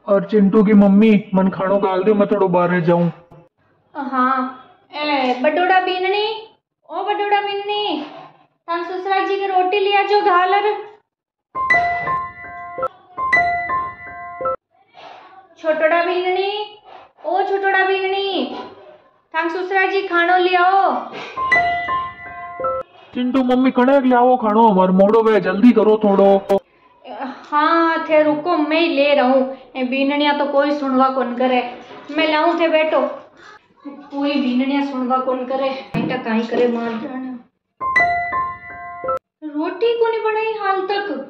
और चिंटू की मम्मी मन खानो गाल दे, मैं थोड़ा बाहर जाऊं। हाँ बडोड़ा बीननी, ओ बडोड़ा बीननी, तान ससुरा जी की रोटी लिया जो घालर। छोटोड़ा बीननी, ओ छोटोड़ा बीननी, तान ससुरा जी खानो लियाओ। चिंटू मम्मी कने ले आओ खानो, हमार मोड़ो वे, जल्दी करो थोड़ो। हाँ थे रुको, मैं ही ले रहा हूँ। बीननिया तो कोई सुनवा कौन करे, मैं लाऊं थे बैठो। कोई बीननिया सुनवा कौन करे, बेटा काई करे मार जाने। रोटी को नहीं बनाई हाल तक,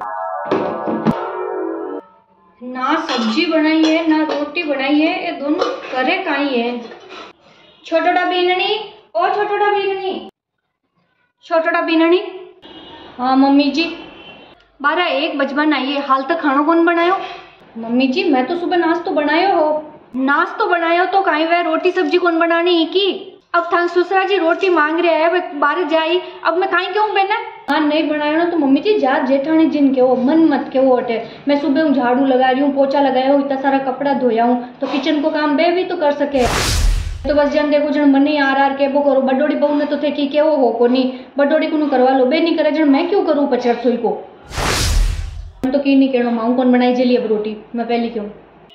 ना सब्जी बनाई है ना रोटी बनाई है, ये दोनों करे काई है। छोटोड़ा बीननी, ओ छोटोड़ा बीननी, छोटोड़ा बीननी। हाँ मम्मी जी। 12-1 बजबन आई है, हाल तक खाना कौन बनायो? मम्मी जी मैं तो सुबह नाश्तो बनायो हो। नाश्तो बनायो तो काई वे रोटी सब्जी कौन बनानी है की? अब थान ससुरा जी रोटी मांग रहे है, बाहर जाई, अब मैं काई क्यों बेना? हाँ नहीं बनायो ना तो मम्मी जी जात जेठानी जिन के हो, मन मत के हो अटे। मैं सुबह झाड़ू लगा रही हूँ, पोछा लगाया हूँ, इतना सारा कपड़ा धोया हूँ, तो किचन को काम बे भी तो कर सके। तो बस जन देखो जन मन ही आर के वो करो। बडोड़ी बहू ने तो थे कि केवो हो को नहीं, बडोड़ी को करवा लो, बे नहीं करे जन मैं क्यों करूँ पचर सोई को। तो की नहीं कहना माऊ कौन बनाई जली अब रोटी, मैं पहले क्यों।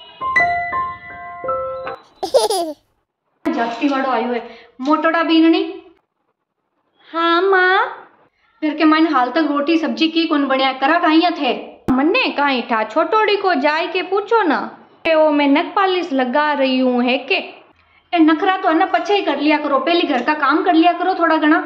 जाती वाड़ो आयो है। मोटोड़ा बीननी। हाँ माँ। फिर के मन हाल तक रोटी सब्जी की कौन बनया करा कहीं थे? मन्ने कहीं था, छोटोड़ी को जाए के पूछो ना। ओ मैं नख पालिश लगा रही हूँ है के। ए नखरा तो अन्ना पछे ही कर लिया करो, पहले घर का काम कर लिया करो थोड़ा घना।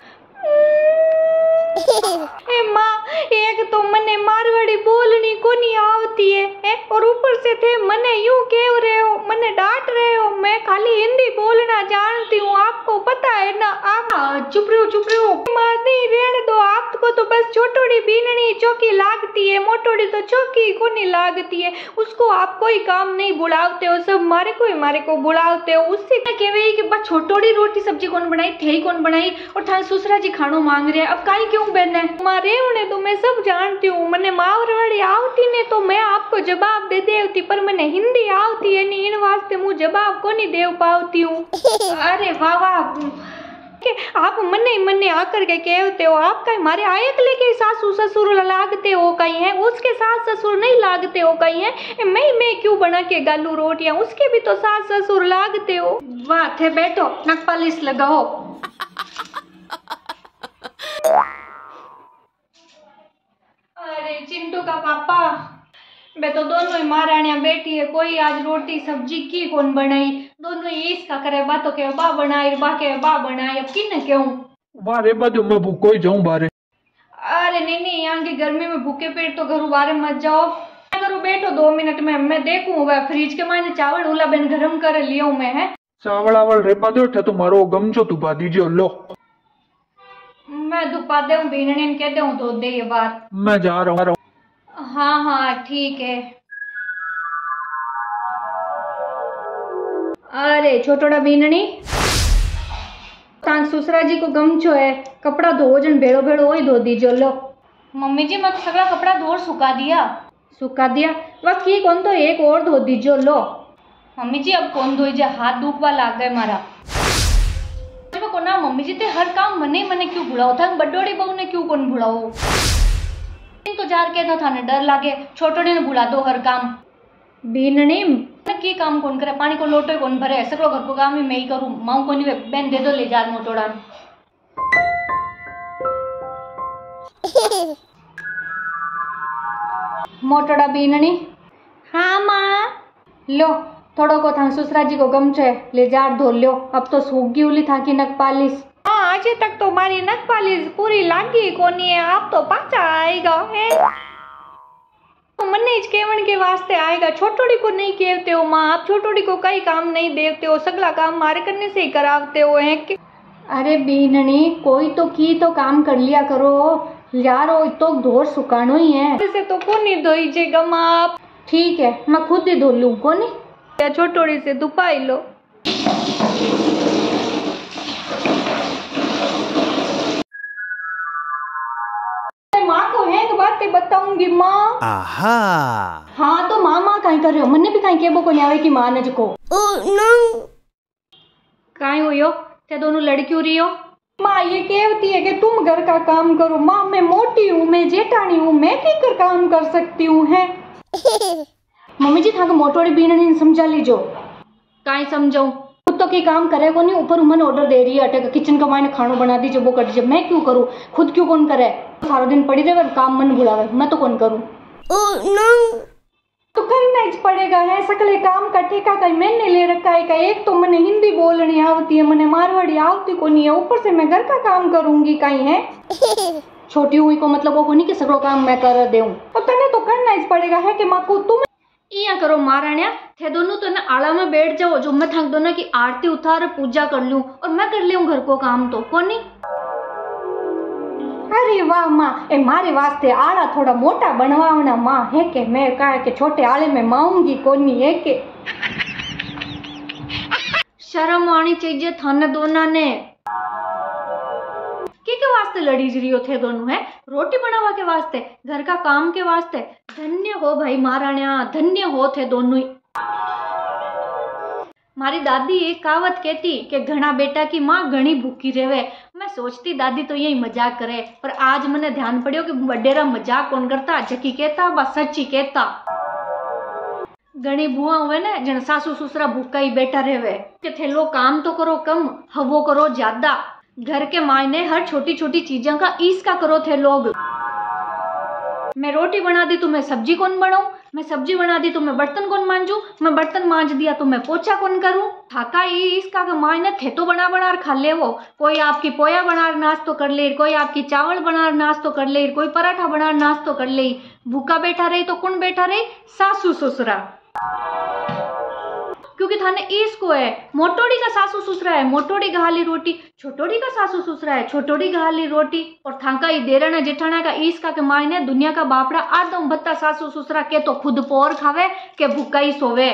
ए माँ एक तो मने मारवाड़ी बोलनी को नहीं आवती है और ऊपर से थे मने यूं कह रहे हो, मने डांट रहे हो। मैं खाली हिंदी बोलना जानती हूँ, आपको पता है ना। आप चुप रहो माँ, नहीं रहने दो। आपको तो बस छोटोड़ी बीननी चौकी लागती है, मोटोड़ी तो चौकी को नहीं लागती है। उसको आप कोई काम नहीं बुलाते हो, सब मारे को बुलाते हो। उससे क्या कहवे कि बस छोटोड़ी रोटी सब्जी कौन बनाई, थे कौन बनाई, और थाने ससुरा जी खानो मांग रहे हैं। अब काई क्यों बहने मारे उन्हें तो मैं सब जानती हूँ। मैंने मारवाड़ी आवती ने तो मैं आपको जवाब दे देती, पर मैंने हिंदी आवती है नहीं, इन वास्ते मुझे जवाब को नहीं दे पाती हूँ। अरे वाह आप मन्ने आकर के कहते हो, आप कहीं मारे आयक लेके सासू ससुर लागते हो कहीं है, उसके सास ससुर नहीं लागते हो कहीं है। मैं क्यों बना के गालू रोटियां, उसके भी तो सास ससुर लागते हो। वाह थे बैठो, नख पालिश लगाओ। अरे चिंटू का पापा, मैं तो दोनों ही महारानियां बैठी है, कोई आज रोटी सब्जी की कौन बनाई। दोनों ही इसका करे बातों के बा बनाई, बा के बा बनाई। अब किन क्यों बारे बाजू मैं भूखो ही जाऊं बारे। अरे नहीं यहाँ की गर्मी में भूखे पेट तो घरों बाहर मत जाओ। करो बैठो 2 मिनट में, मैं देखूं वह फ्रिज के मायने चावल उला बेन गरम कर लियो मैं है। चावल आवल रेपा दो तुम्हारो गमछो तुपा दीजिए लो। मैं धुपा दे बीनने कह दे धो दे ये बार। मैं जा रहा हूँ। हाँ ठीक है। अरे छोटोड़ा बीननी, तांग ससुरा जी को गमछो है, कपड़ा धो जन भेड़ो ही धो दीजो लो। मम्मी जी मैं तो सगला कपड़ा धो सुखा दिया बस की कौन तो एक और धो दीजो लो। मम्मी जी अब कौन धोई जा, हाथ दुखवा लाग गए मारा। को ना मम्मी जी ते हर काम मने क्यों भुलाओ था, बडोड़ी बहू ने क्यों कौन भुलाओ। तो जार कहता था ने डर लागे, छोटोड़ी ने भुला दो हर काम। बीननी की काम कौन करे, पानी को लोटो कौन भरे, सगलो घर को काम ही मैं ही करूं। माऊ को नहीं बेन दे दो ले जार मोटोड़ा। मोटोड़ा बीननी। हाँ माँ। लो थोड़ो को था ससुरा जी को गमछो है, ले जार धो लो। अब तो सूख गई उली था की नख पालिश। हाँ आज तक तो मारी नख पालिश पूरी लागी कोनी है, आप तो पाचा आएगा है। तो मने केवण के वास्ते आएगा, छोटोड़ी को नहीं कहते हो माँ। आप छोटोड़ी को कई काम नहीं देते हो, सगला काम मारे करने से ही करावते हो है कि। अरे बीननी कोई तो की तो काम कर लिया करो यार, वो तो धोर सुखानो ही है। ऐसे तो कोनी धोई जेगा माँ। ठीक है मैं खुद ही धो लूँ कोनी, या छोटोड़ी से दुपाई लो। माँ को है बातें बताऊंगी माँ। आहा। हाँ तो मामा कहीं कर रहे हो, मन्ने भी कहीं केबो को नहीं आवे की माँ ने को। काई हो यो ते दोनों लड़कियों रही हो। माँ ये कहती है कि तुम घर का काम करो। माँ मैं मोटी हूँ, मैं जेठानी हूँ, मैं की कर काम कर सकती हूँ है। मम्मी जी थाको मोटोड़ी बीननी समझा लीजो। काई समझाऊं, खुद तो की काम करे को नहीं, ऊपर मन ऑर्डर दे रही है अटे किचन का मायने खानो बना दीजिए वो कर दीजिए। मैं क्यों करूँ, खुद क्यों कौन करे, सारा दिन पड़ी रहे काम मन बुलावे, मैं तो कौन करूँ। तो करना ही पड़ेगा है, सकले काम का ठेका कहीं मैंने ले रखा है। कहीं एक तो मैंने हिंदी बोलनी आती है, मैंने मारवाड़ी आती को नहीं है, ऊपर से मैं घर का काम करूंगी कहीं है। छोटी हुई को मतलब वो को नहीं कि सगलो काम मैं कर दूं, तो तने तो करना ही पड़ेगा है कि माँ को तुम इया करो महाराणिया, थे दोनों तो ना आड़ा में बैठ जाओ, जो मैं थक दोनों की आरती उतार पूजा कर लूं और मैं कर लूं घर को काम तो कौन नहीं। अरे वाह माँ, ए मारे वास्ते आड़ा थोड़ा मोटा बनवाना माँ है के मैं कहा के छोटे आड़े में माऊंगी कोनी है के। शर्म आनी चाहिए थाने दोनों ने। के वास्ते लड़ी रही हो थे दोनों है, रोटी बनावा के वास्ते, घर का काम के वास्ते। धन्य हो भाई महाराणिया, धन्य हो थे दोनों ही। मारी दादी एक कहावत कहती कि घना बेटा की माँ घनी भूखी रेवे। मैं सोचती दादी तो यही मजाक करे, पर आज मैंने ध्यान पड़ियो कि बडेरा मजाक कौन करता, जकी कहता बस सच्ची कहता। घनी बुआ हुए ना जन सासू ससुरा भूखा ही बैठा रेवे कि थे लो काम तो करो कम, हवो करो ज्यादा। घर के मायने हर छोटी छोटी चीजों का ईस का करो थे लोग। मैं रोटी बना दी तो मैं सब्जी कौन बनाऊं, मैं सब्जी बना दी तो मैं बर्तन कौन मांजू, मैं बर्तन मांज दिया तो मैं पोछा कौन करूं। थाका इसका मायने थे तो बना बना खा ले वो। कोई आपकी पोया बना नाश्तो कर ले, कोई आपकी चावल बना नाश्तो कर ले, कोई पराठा बना नाश्तो कर ले। भूखा बैठा रही तो कौन बैठा रही, सासू ससुरा। क्योंकि थाने इसको है मोटोड़ी का सासू ससुरा है मोटोड़ी गहाली रोटी, छोटोड़ी का सासू ससुरा है छोटोड़ी गहाली रोटी। और थाका ही देराना जेठाना का इसका के मायने दुनिया का बापड़ा आदम भत्ता सासू ससुरा के तो खुद पोर खावे के भूखा ही सोवे।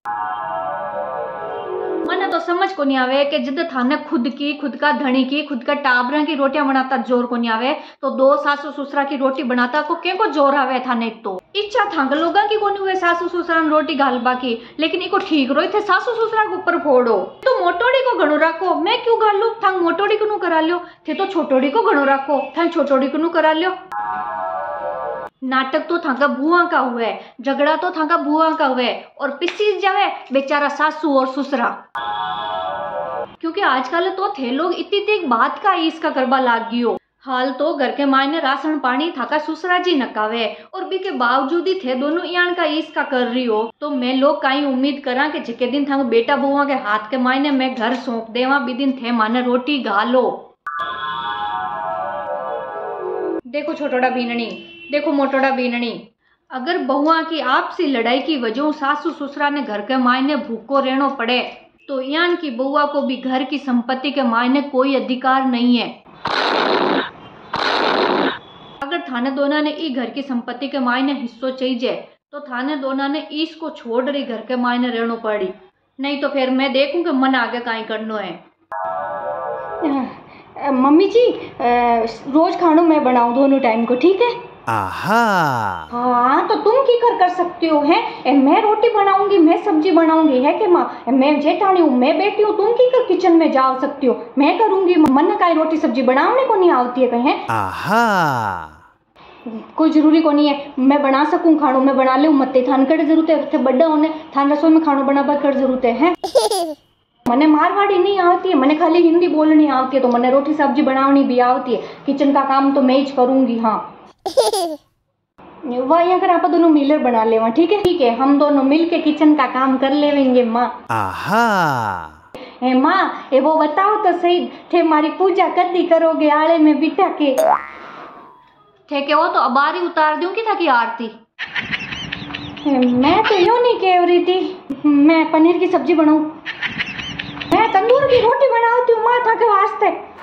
मने तो समझ को नहीं आवे कि जब थाने खुद की, खुद का धनी की, खुद का टाबरा की रोटियां बनाता जोर को नहीं आवे तो दो सासू ससुरा की रोटी बनाता को के को जोर आवे थाने। तो इच्छा थांग लोगा की कोनी हुए सासू ससुरा ने रोटी घालबा की, लेकिन इको ठीक रोई थे सासू ससुरा के ऊपर फोड़ो। तो मोटोड़ी को घणो राखो, मैं क्यों घालू, थांग मोटोड़ी को करा लियो। थे तो छोटोड़ी को घणो राखो, थांग छोटोड़ी को करा लियो। नाटक तो थाका बुआ का हुए, झगड़ा तो थाका बुआ का हुए और पिसीस जावे बेचारा सासू और ससुरा। क्योंकि आजकल तो थे लोग इतनी देख बात का इसका करबा लाग गियो। हाल तो घर के मायने राशन पानी थाका ससुरा जी नकावे और भी के बावजूद ही थे दोनों यान का इसका कर रही हो। तो मैं लोग कहीं उम्मीद करा कि जिके दिन थांग बेटा बुआ के हाथ के मायने मैं घर सौंप देवा बी दिन थे माने रोटी घालो। देखो छोटोड़ा बीननी, देखो मोटोड़ा बीननी, अगर बहुआ की आपसी लड़ाई की वजह सासू ससुरा ने घर के मायने भूखो रहना पड़े तो यान की बहुआ को भी घर की संपत्ति के मायने कोई अधिकार नहीं है। अगर थाने दोनों ने ई घर की संपत्ति के मायने हिस्सों चाहिए तो थाने दोनों ने इसको छोड़ रही घर के मायने रहना पड़ी, नहीं तो फिर मैं देखूं कि मन आगे काई करना है। मम्मी जी रोज खानो मैं बनाऊं दोनों टाइम को, ठीक है। आहा। हाँ तो तुम की कर सकती हो है, मैं रोटी बनाऊंगी, मैं सब्जी बनाऊंगी है कि माँ, मैं जेठानी हूँ, मैं बेटी हूँ, तुम की कर किचन में जा सकती हो, मैं करूंगी। मन का रोटी सब्जी बनाने को नहीं आती है कहीं। आहा। कोई जरूरी को नहीं है मैं बना सकूं खानो, मैं बना ले मत्ते थान कर जरूरत है, बड़ा होने थान रसोई में खानो बनाबा कर जरूरत है। मने मारवाड़ी नहीं आती है, मने खाली हिंदी बोलनी आती है, तो मने रोटी सब्जी बनानी भी आती है, किचन का काम तो मैं ही करूंगी। हाँ वही अगर आप दोनों मिलकर बना लेवा, ठीक है, ठीक है, हम दोनों मिलके किचन का काम कर लेंगे माँ। आहा। ए माँ ए वो बताओ तो सही थे मारी पूजा कदी करोगे आले में बिठा के। थे के वो तो अबारी उतार दूंगी था की आरती। मैं तो यूं नहीं कह रही थी, मैं पनीर की सब्जी बनाऊं, मैं तंदूर की रोटी बनाती हूँ माँ था के वास्ते।